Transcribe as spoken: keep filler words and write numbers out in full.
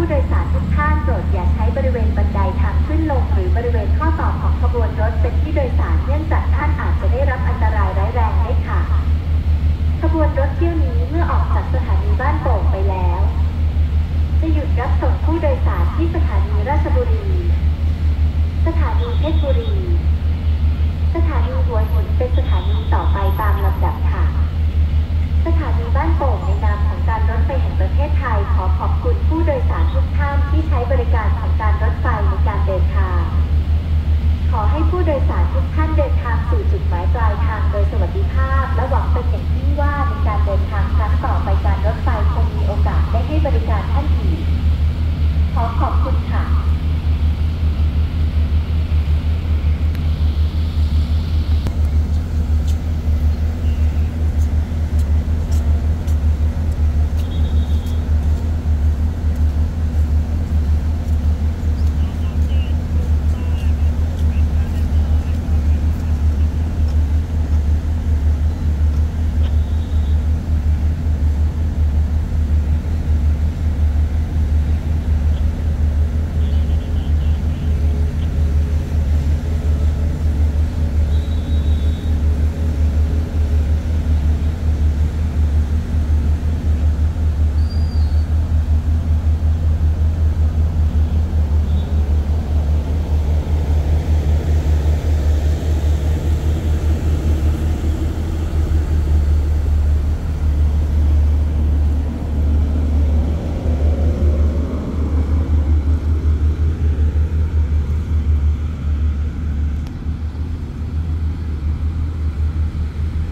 ผู้โดยสารทุกท่านโปรดอย่าใช้บริเวณบันไดทางขึ้นลงหรือบริเวณข้อต่อของขบวนรถเป็นที่โดยสารเนื่องจากท่านอาจจะได้รับอันตรายร้ายแรงได้ค่ะขบวนรถเที่ยวนี้เมื่อออกจากสถานีบ้านโป่งไปแล้วจะหยุดรับส่งผู้โดยสารที่สถานีราชบุรีสถานีเพชรบุรีสถานีหัวหินเป็นสถานี